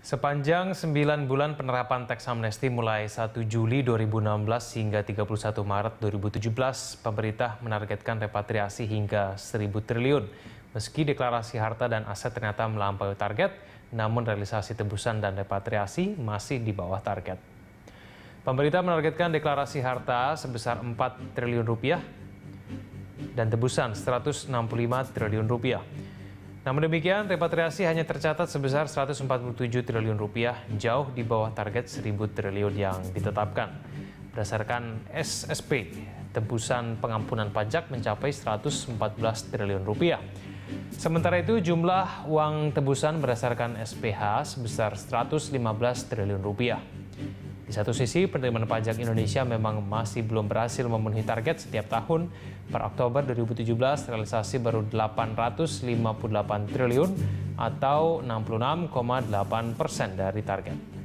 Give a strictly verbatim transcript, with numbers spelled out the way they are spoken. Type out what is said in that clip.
Sepanjang sembilan bulan penerapan teks amnesti mulai satu Juli dua ribu enam belas hingga tiga puluh satu Maret dua ribu tujuh belas, pemerintah menargetkan repatriasi hingga seribu triliun. Meski deklarasi harta dan aset ternyata melampaui target, namun realisasi tebusan dan repatriasi masih di bawah target. Pemerintah menargetkan deklarasi harta sebesar empat triliun rupiah dan tebusan seratus enam puluh lima triliun rupiah. Namun demikian, repatriasi hanya tercatat sebesar seratus empat puluh tujuh triliun rupiah, jauh di bawah target seribu triliun yang ditetapkan. Berdasarkan S S P, tebusan pengampunan pajak mencapai seratus empat belas triliun rupiah. Sementara itu, jumlah uang tebusan berdasarkan S P H sebesar seratus lima belas triliun rupiah. Di satu sisi, penerimaan pajak Indonesia memang masih belum berhasil memenuhi target setiap tahun. Per Oktober dua ribu tujuh belas, realisasi baru delapan ratus lima puluh delapan triliun atau enam puluh enam koma delapan persen dari target.